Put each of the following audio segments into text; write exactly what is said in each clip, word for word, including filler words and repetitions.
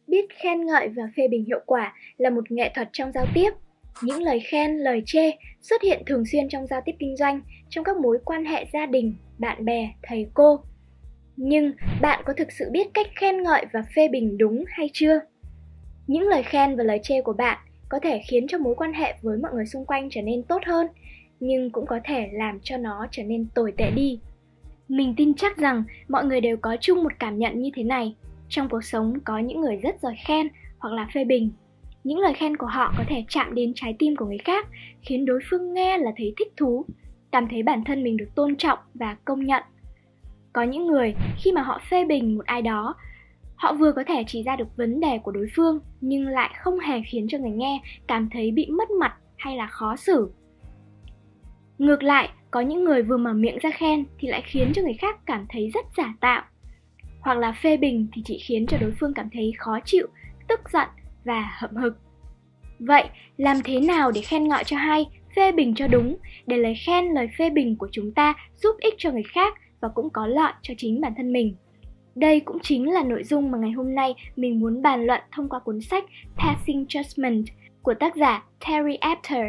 Biết khen ngợi và phê bình hiệu quả là một nghệ thuật trong giao tiếp. Những lời khen, lời chê xuất hiện thường xuyên trong giao tiếp kinh doanh, trong các mối quan hệ gia đình, bạn bè, thầy cô. Nhưng bạn có thực sự biết cách khen ngợi và phê bình đúng hay chưa? Những lời khen và lời chê của bạn có thể khiến cho mối quan hệ với mọi người xung quanh trở nên tốt hơn, nhưng cũng có thể làm cho nó trở nên tồi tệ đi. Mình tin chắc rằng mọi người đều có chung một cảm nhận như thế này. Trong cuộc sống có những người rất giỏi khen hoặc là phê bình. Những lời khen của họ có thể chạm đến trái tim của người khác, khiến đối phương nghe là thấy thích thú, cảm thấy bản thân mình được tôn trọng và công nhận. Có những người khi mà họ phê bình một ai đó, họ vừa có thể chỉ ra được vấn đề của đối phương nhưng lại không hề khiến cho người nghe cảm thấy bị mất mặt hay là khó xử. Ngược lại, có những người vừa mở miệng ra khen thì lại khiến cho người khác cảm thấy rất giả tạo. Hoặc là phê bình thì chỉ khiến cho đối phương cảm thấy khó chịu, tức giận và hậm hực. Vậy, làm thế nào để khen ngợi cho hay, phê bình cho đúng, để lời khen, lời phê bình của chúng ta giúp ích cho người khác và cũng có lợi cho chính bản thân mình? Đây cũng chính là nội dung mà ngày hôm nay mình muốn bàn luận thông qua cuốn sách Passing Judgment của tác giả Terry Apter.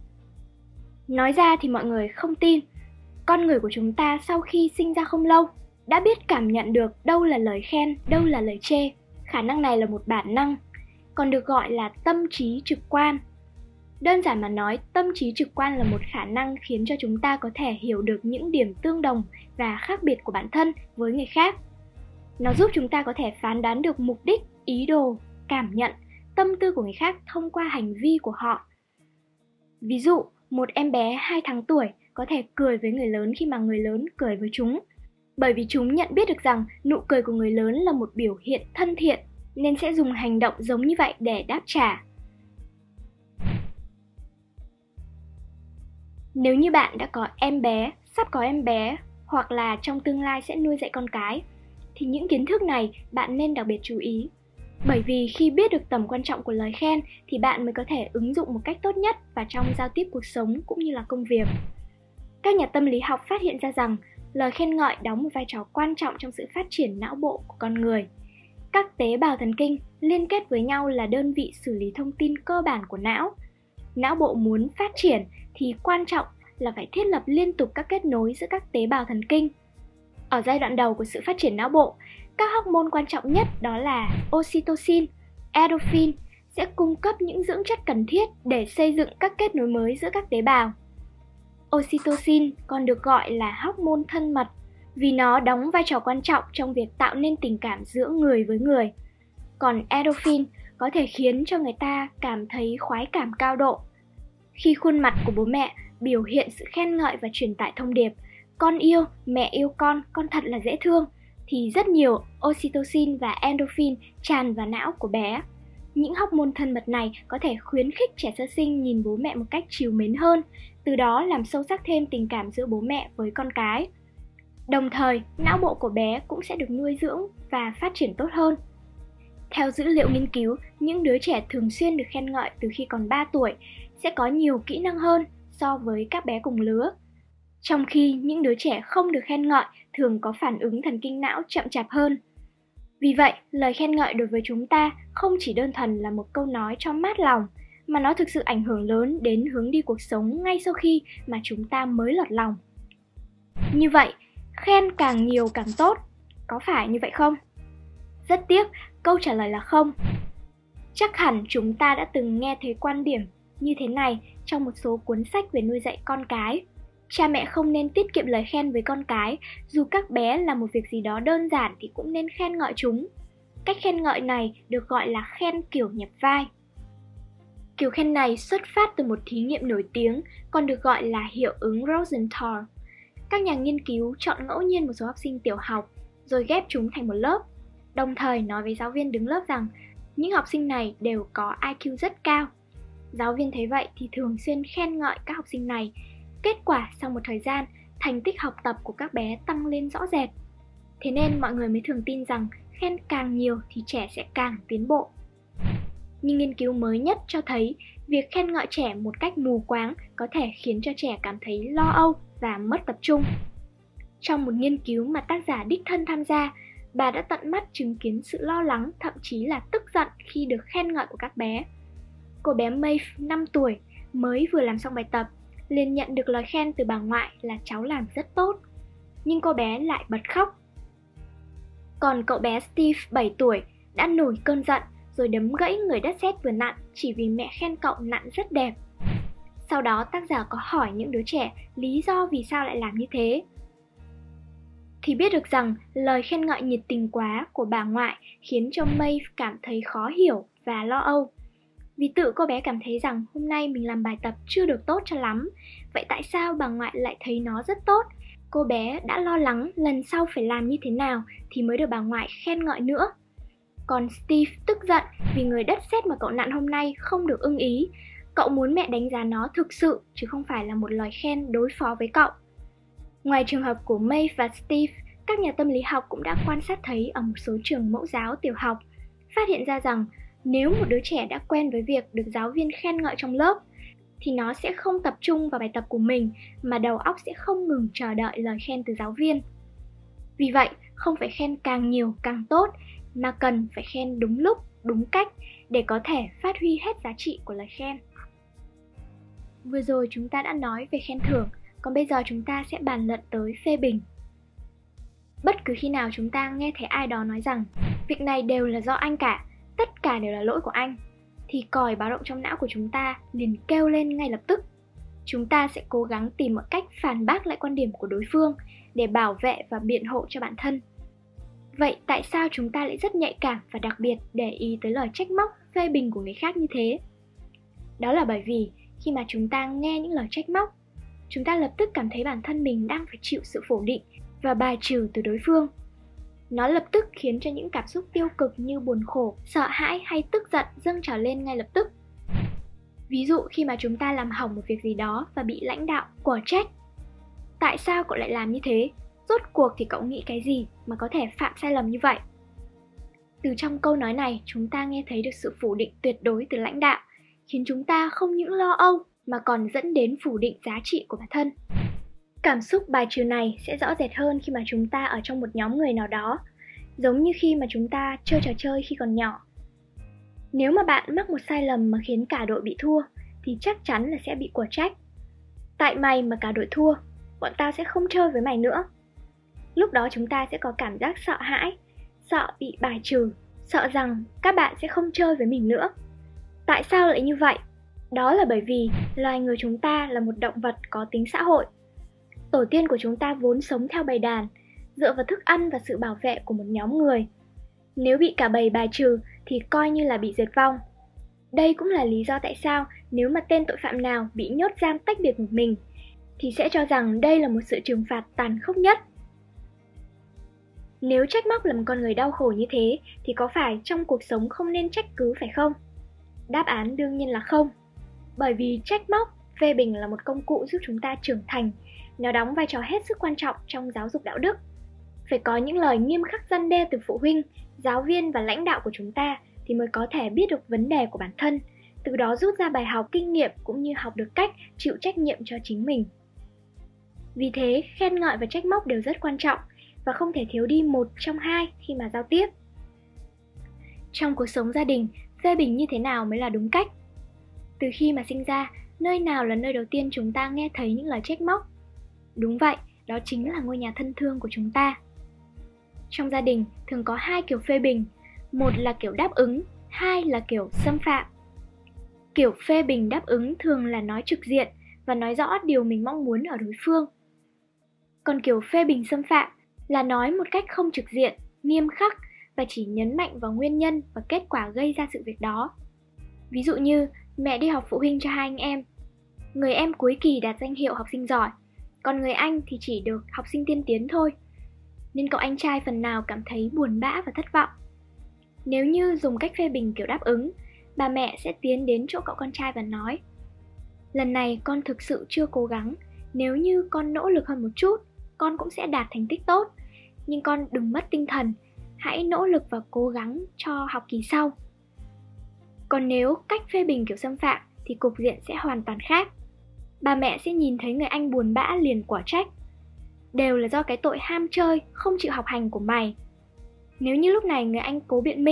Nói ra thì mọi người không tin, con người của chúng ta sau khi sinh ra không lâu đã biết cảm nhận được đâu là lời khen, đâu là lời chê. Khả năng này là một bản năng, còn được gọi là tâm trí trực quan. Đơn giản mà nói, tâm trí trực quan là một khả năng khiến cho chúng ta có thể hiểu được những điểm tương đồng và khác biệt của bản thân với người khác. Nó giúp chúng ta có thể phán đoán được mục đích, ý đồ, cảm nhận, tâm tư của người khác thông qua hành vi của họ. Ví dụ, một em bé hai tháng tuổi có thể cười với người lớn khi mà người lớn cười với chúng, bởi vì chúng nhận biết được rằng nụ cười của người lớn là một biểu hiện thân thiện, nên sẽ dùng hành động giống như vậy để đáp trả. Nếu như bạn đã có em bé, sắp có em bé, hoặc là trong tương lai sẽ nuôi dạy con cái, thì những kiến thức này bạn nên đặc biệt chú ý. Bởi vì khi biết được tầm quan trọng của lời khen thì bạn mới có thể ứng dụng một cách tốt nhất vào trong giao tiếp cuộc sống cũng như là công việc. Các nhà tâm lý học phát hiện ra rằng lời khen ngợi đóng một vai trò quan trọng trong sự phát triển não bộ của con người. Các tế bào thần kinh liên kết với nhau là đơn vị xử lý thông tin cơ bản của não. Não bộ muốn phát triển thì quan trọng là phải thiết lập liên tục các kết nối giữa các tế bào thần kinh. Ở giai đoạn đầu của sự phát triển não bộ, các hormone quan trọng nhất đó là oxytocin, endorphin sẽ cung cấp những dưỡng chất cần thiết để xây dựng các kết nối mới giữa các tế bào. Oxytocin còn được gọi là hormone thân mật vì nó đóng vai trò quan trọng trong việc tạo nên tình cảm giữa người với người. Còn endorphin có thể khiến cho người ta cảm thấy khoái cảm cao độ. Khi khuôn mặt của bố mẹ biểu hiện sự khen ngợi và truyền tải thông điệp con yêu, mẹ yêu con, con thật là dễ thương, thì rất nhiều oxytocin và endorphin tràn vào não của bé. Những hormone thân mật này có thể khuyến khích trẻ sơ sinh nhìn bố mẹ một cách trìu mến hơn, từ đó làm sâu sắc thêm tình cảm giữa bố mẹ với con cái. Đồng thời, não bộ của bé cũng sẽ được nuôi dưỡng và phát triển tốt hơn. Theo dữ liệu nghiên cứu, những đứa trẻ thường xuyên được khen ngợi từ khi còn ba tuổi sẽ có nhiều kỹ năng hơn so với các bé cùng lứa. Trong khi những đứa trẻ không được khen ngợi thường có phản ứng thần kinh não chậm chạp hơn. Vì vậy, lời khen ngợi đối với chúng ta không chỉ đơn thuần là một câu nói cho mát lòng, mà nó thực sự ảnh hưởng lớn đến hướng đi cuộc sống ngay sau khi mà chúng ta mới lọt lòng. Như vậy, khen càng nhiều càng tốt, có phải như vậy không? Rất tiếc, câu trả lời là không. Chắc hẳn chúng ta đã từng nghe thấy quan điểm như thế này trong một số cuốn sách về nuôi dạy con cái. Cha mẹ không nên tiết kiệm lời khen với con cái, dù các bé làm một việc gì đó đơn giản thì cũng nên khen ngợi chúng. Cách khen ngợi này được gọi là khen kiểu nhập vai. Kiểu khen này xuất phát từ một thí nghiệm nổi tiếng, còn được gọi là hiệu ứng Rosenthal. Các nhà nghiên cứu chọn ngẫu nhiên một số học sinh tiểu học, rồi ghép chúng thành một lớp, đồng thời nói với giáo viên đứng lớp rằng những học sinh này đều có i kiu rất cao. Giáo viên thấy vậy thì thường xuyên khen ngợi các học sinh này. Kết quả sau một thời gian, thành tích học tập của các bé tăng lên rõ rệt. Thế nên mọi người mới thường tin rằng khen càng nhiều thì trẻ sẽ càng tiến bộ. Nhưng nghiên cứu mới nhất cho thấy việc khen ngợi trẻ một cách mù quáng có thể khiến cho trẻ cảm thấy lo âu và mất tập trung. Trong một nghiên cứu mà tác giả đích thân tham gia, bà đã tận mắt chứng kiến sự lo lắng, thậm chí là tức giận khi được khen ngợi của các bé. Cô bé Maeve, năm tuổi, mới vừa làm xong bài tập, liền nhận được lời khen từ bà ngoại là cháu làm rất tốt. Nhưng cô bé lại bật khóc. Còn cậu bé Steve, bảy tuổi, đã nổi cơn giận rồi đấm gãy người đất sét vừa nặn chỉ vì mẹ khen cậu nặn rất đẹp. Sau đó tác giả có hỏi những đứa trẻ lý do vì sao lại làm như thế. Thì biết được rằng lời khen ngợi nhiệt tình quá của bà ngoại khiến cho Maeve cảm thấy khó hiểu và lo âu. Vì tự cô bé cảm thấy rằng hôm nay mình làm bài tập chưa được tốt cho lắm. Vậy tại sao bà ngoại lại thấy nó rất tốt? Cô bé đã lo lắng lần sau phải làm như thế nào thì mới được bà ngoại khen ngợi nữa. Còn Steve tức giận vì người đất sét mà cậu nặn hôm nay không được ưng ý. Cậu muốn mẹ đánh giá nó thực sự chứ không phải là một lời khen đối phó với cậu. Ngoài trường hợp của Maeve và Steve, các nhà tâm lý học cũng đã quan sát thấy ở một số trường mẫu giáo tiểu học, phát hiện ra rằng nếu một đứa trẻ đã quen với việc được giáo viên khen ngợi trong lớp, thì nó sẽ không tập trung vào bài tập của mình mà đầu óc sẽ không ngừng chờ đợi lời khen từ giáo viên. Vì vậy, không phải khen càng nhiều càng tốt, mà cần phải khen đúng lúc, đúng cách để có thể phát huy hết giá trị của lời khen. Vừa rồi chúng ta đã nói về khen thưởng, còn bây giờ chúng ta sẽ bàn luận tới phê bình. Bất cứ khi nào chúng ta nghe thấy ai đó nói rằng việc này đều là do anh cả, tất cả đều là lỗi của anh, thì còi báo động trong não của chúng ta liền kêu lên ngay lập tức. Chúng ta sẽ cố gắng tìm một cách phản bác lại quan điểm của đối phương để bảo vệ và biện hộ cho bản thân. Vậy tại sao chúng ta lại rất nhạy cảm và đặc biệt để ý tới lời trách móc, phê bình của người khác như thế? Đó là bởi vì khi mà chúng ta nghe những lời trách móc, chúng ta lập tức cảm thấy bản thân mình đang phải chịu sự phủ định và bài trừ từ đối phương. Nó lập tức khiến cho những cảm xúc tiêu cực như buồn khổ, sợ hãi hay tức giận dâng trào lên ngay lập tức. Ví dụ khi mà chúng ta làm hỏng một việc gì đó và bị lãnh đạo quở trách. Tại sao cậu lại làm như thế? Rốt cuộc thì cậu nghĩ cái gì mà có thể phạm sai lầm như vậy? Từ trong câu nói này, chúng ta nghe thấy được sự phủ định tuyệt đối từ lãnh đạo, khiến chúng ta không những lo âu mà còn dẫn đến phủ định giá trị của bản thân. Cảm xúc bài trừ này sẽ rõ rệt hơn khi mà chúng ta ở trong một nhóm người nào đó, giống như khi mà chúng ta chơi trò chơi khi còn nhỏ. Nếu mà bạn mắc một sai lầm mà khiến cả đội bị thua, thì chắc chắn là sẽ bị quở trách. Tại mày mà cả đội thua, bọn tao sẽ không chơi với mày nữa. Lúc đó chúng ta sẽ có cảm giác sợ hãi, sợ bị bài trừ, sợ rằng các bạn sẽ không chơi với mình nữa. Tại sao lại như vậy? Đó là bởi vì loài người chúng ta là một động vật có tính xã hội. Tổ tiên của chúng ta vốn sống theo bầy đàn, dựa vào thức ăn và sự bảo vệ của một nhóm người. Nếu bị cả bầy bài trừ thì coi như là bị diệt vong. Đây cũng là lý do tại sao nếu mà tên tội phạm nào bị nhốt giam tách biệt một mình, thì sẽ cho rằng đây là một sự trừng phạt tàn khốc nhất. Nếu trách móc là một con người đau khổ như thế, thì có phải trong cuộc sống không nên trách cứ phải không? Đáp án đương nhiên là không. Bởi vì trách móc, phê bình là một công cụ giúp chúng ta trưởng thành. Nó đóng vai trò hết sức quan trọng trong giáo dục đạo đức. Phải có những lời nghiêm khắc răn đe từ phụ huynh, giáo viên và lãnh đạo của chúng ta thì mới có thể biết được vấn đề của bản thân, từ đó rút ra bài học kinh nghiệm cũng như học được cách chịu trách nhiệm cho chính mình. Vì thế, khen ngợi và trách móc đều rất quan trọng và không thể thiếu đi một trong hai khi mà giao tiếp. Trong cuộc sống gia đình, phê bình như thế nào mới là đúng cách? Từ khi mà sinh ra, nơi nào là nơi đầu tiên chúng ta nghe thấy những lời trách móc? Đúng vậy, đó chính là ngôi nhà thân thương của chúng ta. Trong gia đình thường có hai kiểu phê bình, một là kiểu đáp ứng, hai là kiểu xâm phạm. Kiểu phê bình đáp ứng thường là nói trực diện và nói rõ điều mình mong muốn ở đối phương. Còn kiểu phê bình xâm phạm là nói một cách không trực diện, nghiêm khắc và chỉ nhấn mạnh vào nguyên nhân và kết quả gây ra sự việc đó. Ví dụ như mẹ đi họp phụ huynh cho hai anh em. Người em cuối kỳ đạt danh hiệu học sinh giỏi, còn người anh thì chỉ được học sinh tiên tiến thôi. Nên cậu anh trai phần nào cảm thấy buồn bã và thất vọng. Nếu như dùng cách phê bình kiểu đáp ứng, bà mẹ sẽ tiến đến chỗ cậu con trai và nói: lần này con thực sự chưa cố gắng, nếu như con nỗ lực hơn một chút, con cũng sẽ đạt thành tích tốt. Nhưng con đừng mất tinh thần, hãy nỗ lực và cố gắng cho học kỳ sau. Còn nếu cách phê bình kiểu xâm phạm thì cục diện sẽ hoàn toàn khác. Bà mẹ sẽ nhìn thấy người anh buồn bã liền quả trách: đều là do cái tội ham chơi, không chịu học hành của mày. Nếu như lúc này người anh cố biện minh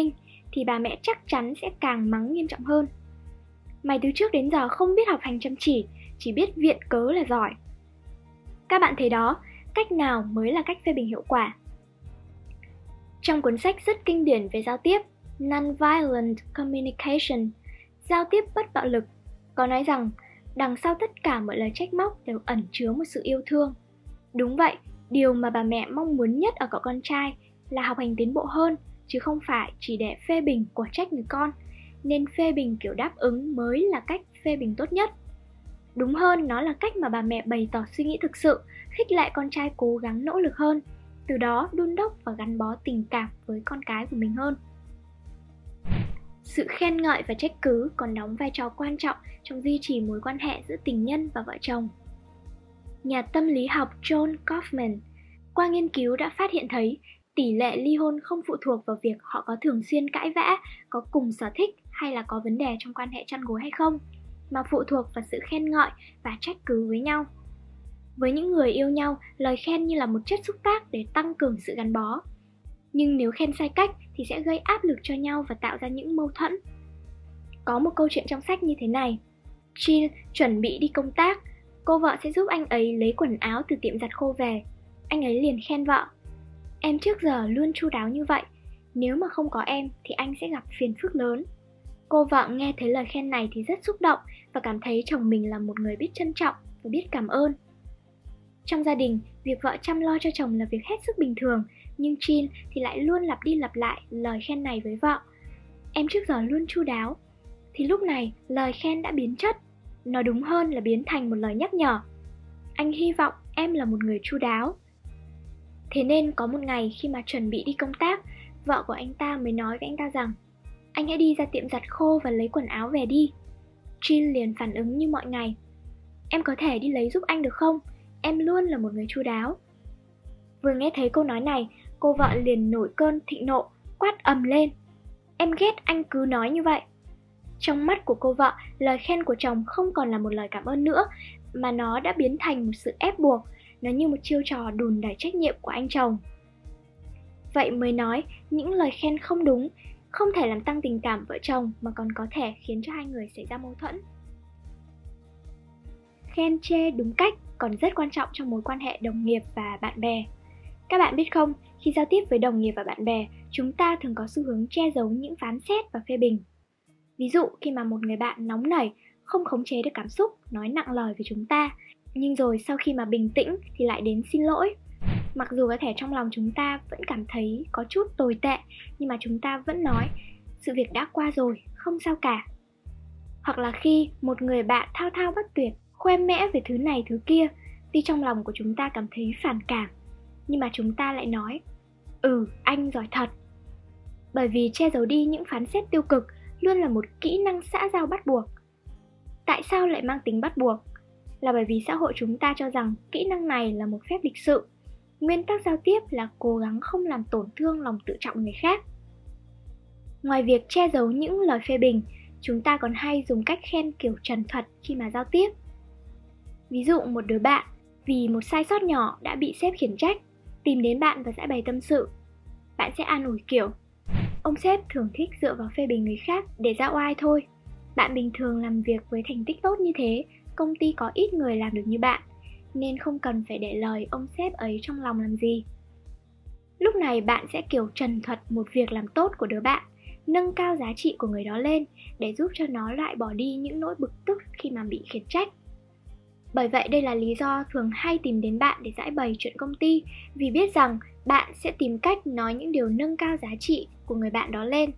thì bà mẹ chắc chắn sẽ càng mắng nghiêm trọng hơn. Mày từ trước đến giờ không biết học hành chăm chỉ, chỉ biết viện cớ là giỏi. Các bạn thấy đó, cách nào mới là cách phê bình hiệu quả? Trong cuốn sách rất kinh điển về giao tiếp Nonviolent Communication, giao tiếp bất bạo lực, có nói rằng đằng sau tất cả mọi lời trách móc đều ẩn chứa một sự yêu thương. Đúng vậy, điều mà bà mẹ mong muốn nhất ở cậu con trai là học hành tiến bộ hơn, chứ không phải chỉ để phê bình của trách người con, nên phê bình kiểu đáp ứng mới là cách phê bình tốt nhất. Đúng hơn, nó là cách mà bà mẹ bày tỏ suy nghĩ thực sự, khích lệ con trai cố gắng nỗ lực hơn, từ đó đôn đốc và gắn bó tình cảm với con cái của mình hơn. Sự khen ngợi và trách cứ còn đóng vai trò quan trọng trong duy trì mối quan hệ giữa tình nhân và vợ chồng. Nhà tâm lý học John Kaufman qua nghiên cứu đã phát hiện thấy tỷ lệ ly hôn không phụ thuộc vào việc họ có thường xuyên cãi vã, có cùng sở thích hay là có vấn đề trong quan hệ chăn gối hay không, mà phụ thuộc vào sự khen ngợi và trách cứ với nhau. Với những người yêu nhau, lời khen như là một chất xúc tác để tăng cường sự gắn bó. Nhưng nếu khen sai cách thì sẽ gây áp lực cho nhau và tạo ra những mâu thuẫn. Có một câu chuyện trong sách như thế này. Jill chuẩn bị đi công tác, cô vợ sẽ giúp anh ấy lấy quần áo từ tiệm giặt khô về. Anh ấy liền khen vợ: "Em trước giờ luôn chu đáo như vậy, nếu mà không có em thì anh sẽ gặp phiền phức lớn." Cô vợ nghe thấy lời khen này thì rất xúc động và cảm thấy chồng mình là một người biết trân trọng và biết cảm ơn. Trong gia đình, việc vợ chăm lo cho chồng là việc hết sức bình thường, nhưng Jill thì lại luôn lặp đi lặp lại lời khen này với vợ: "Em trước giờ luôn chu đáo." Thì lúc này, lời khen đã biến chất, nói đúng hơn là biến thành một lời nhắc nhở: "Anh hy vọng em là một người chu đáo." Thế nên có một ngày khi mà chuẩn bị đi công tác, vợ của anh ta mới nói với anh ta rằng: "Anh hãy đi ra tiệm giặt khô và lấy quần áo về đi." Jill liền phản ứng như mọi ngày: "Em có thể đi lấy giúp anh được không? Em luôn là một người chu đáo." Vừa nghe thấy câu nói này, cô vợ liền nổi cơn thịnh nộ, quát ầm lên: "Em ghét anh cứ nói như vậy." Trong mắt của cô vợ, lời khen của chồng không còn là một lời cảm ơn nữa, mà nó đã biến thành một sự ép buộc, nó như một chiêu trò đùn đẩy trách nhiệm của anh chồng. Vậy mới nói, những lời khen không đúng, không thể làm tăng tình cảm vợ chồng mà còn có thể khiến cho hai người xảy ra mâu thuẫn. Khen chê đúng cách còn rất quan trọng trong mối quan hệ đồng nghiệp và bạn bè. Các bạn biết không, khi giao tiếp với đồng nghiệp và bạn bè, chúng ta thường có xu hướng che giấu những phán xét và phê bình. Ví dụ khi mà một người bạn nóng nảy, không khống chế được cảm xúc, nói nặng lời với chúng ta, nhưng rồi sau khi mà bình tĩnh thì lại đến xin lỗi. Mặc dù có thể trong lòng chúng ta vẫn cảm thấy có chút tồi tệ, nhưng mà chúng ta vẫn nói: "Sự việc đã qua rồi, không sao cả." Hoặc là khi một người bạn thao thao bất tuyệt, khoe mẽ về thứ này thứ kia, tuy trong lòng của chúng ta cảm thấy phản cảm, nhưng mà chúng ta lại nói: "Ừ, anh giỏi thật." Bởi vì che giấu đi những phán xét tiêu cực luôn là một kỹ năng xã giao bắt buộc. Tại sao lại mang tính bắt buộc? Là bởi vì xã hội chúng ta cho rằng kỹ năng này là một phép lịch sự. Nguyên tắc giao tiếp là cố gắng không làm tổn thương lòng tự trọng người khác. Ngoài việc che giấu những lời phê bình, chúng ta còn hay dùng cách khen kiểu trần thuật khi mà giao tiếp. Ví dụ một đứa bạn vì một sai sót nhỏ đã bị sếp khiển trách, tìm đến bạn và giải bày tâm sự. Bạn sẽ an ủi kiểu: "Ông sếp thường thích dựa vào phê bình người khác để ra oai thôi. Bạn bình thường làm việc với thành tích tốt như thế, công ty có ít người làm được như bạn, nên không cần phải để lời ông sếp ấy trong lòng làm gì." Lúc này bạn sẽ kiểu trần thuật một việc làm tốt của đứa bạn, nâng cao giá trị của người đó lên để giúp cho nó loại bỏ đi những nỗi bực tức khi mà bị khiển trách. Bởi vậy đây là lý do thường hay tìm đến bạn để giải bày chuyện công ty, vì biết rằng bạn sẽ tìm cách nói những điều nâng cao giá trị của người bạn đó lên.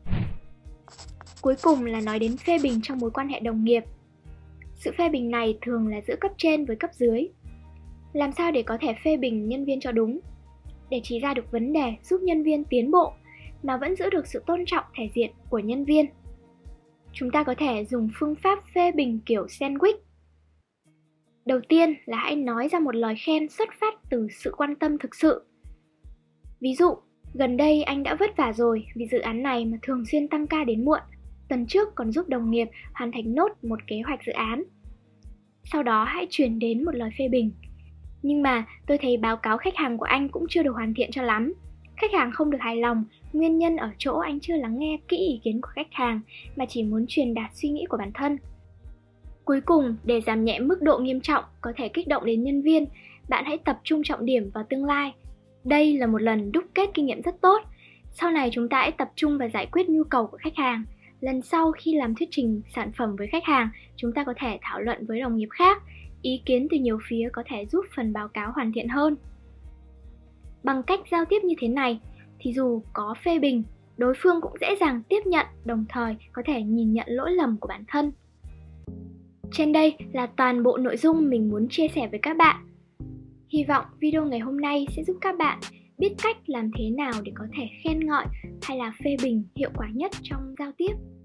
Cuối cùng là nói đến phê bình trong mối quan hệ đồng nghiệp. Sự phê bình này thường là giữa cấp trên với cấp dưới. Làm sao để có thể phê bình nhân viên cho đúng? Để chỉ ra được vấn đề giúp nhân viên tiến bộ mà vẫn giữ được sự tôn trọng thể diện của nhân viên, chúng ta có thể dùng phương pháp phê bình kiểu sandwich. Đầu tiên là hãy nói ra một lời khen xuất phát từ sự quan tâm thực sự. Ví dụ, gần đây anh đã vất vả rồi vì dự án này mà thường xuyên tăng ca đến muộn. Tuần trước còn giúp đồng nghiệp hoàn thành nốt một kế hoạch dự án. Sau đó hãy chuyển đến một lời phê bình: "Nhưng mà tôi thấy báo cáo khách hàng của anh cũng chưa được hoàn thiện cho lắm. Khách hàng không được hài lòng Nguyên nhân ở chỗ anh chưa lắng nghe kỹ ý kiến của khách hàng mà chỉ muốn truyền đạt suy nghĩ của bản thân. Cuối cùng, để giảm nhẹ mức độ nghiêm trọng có thể kích động đến nhân viên, bạn hãy tập trung trọng điểm vào tương lai. Đây là một lần đúc kết kinh nghiệm rất tốt. Sau này chúng ta hãy tập trung vào giải quyết nhu cầu của khách hàng. Lần sau khi làm thuyết trình sản phẩm với khách hàng, chúng ta có thể thảo luận với đồng nghiệp khác. Ý kiến từ nhiều phía có thể giúp phần báo cáo hoàn thiện hơn. Bằng cách giao tiếp như thế này, thì dù có phê bình, đối phương cũng dễ dàng tiếp nhận, đồng thời có thể nhìn nhận lỗi lầm của bản thân. Trên đây là toàn bộ nội dung mình muốn chia sẻ với các bạn. Hy vọng video ngày hôm nay sẽ giúp các bạn biết cách làm thế nào để có thể khen ngợi hay là phê bình hiệu quả nhất trong giao tiếp.